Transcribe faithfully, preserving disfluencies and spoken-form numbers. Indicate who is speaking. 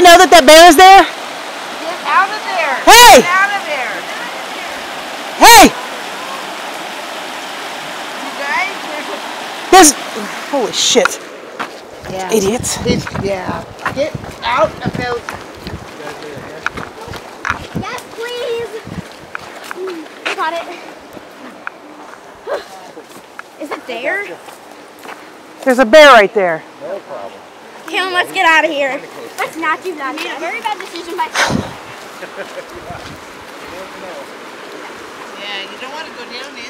Speaker 1: know that that bear is there?
Speaker 2: Get out of there!
Speaker 1: Hey!
Speaker 2: Get out of there!
Speaker 1: Hey!
Speaker 2: You guys,
Speaker 1: There's... Holy shit.
Speaker 2: yeah.
Speaker 1: Idiots.
Speaker 2: It's, yeah. Get out of those.
Speaker 3: Yes, please. I got it. Is it there?
Speaker 1: There's a bear right there.
Speaker 4: No problem.
Speaker 3: Cam, let's get out of here. Let's not do that. Yeah, very bad decision by
Speaker 2: Yeah, you don't want to go down there.